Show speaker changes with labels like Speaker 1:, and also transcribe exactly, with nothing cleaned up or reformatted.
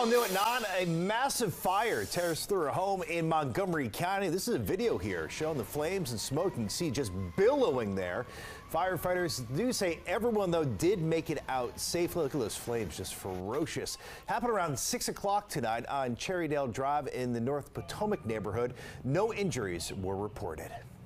Speaker 1: new at nine, a massive fire tears through a home in Montgomery County. This is a video here showing the flames and smoke. You can see just billowing there. Firefighters do say everyone, though, did make it out safely. Look at those flames, just ferocious. Happened around six o'clock tonight on Cherrydale Drive in the North Potomac neighborhood. No injuries were reported.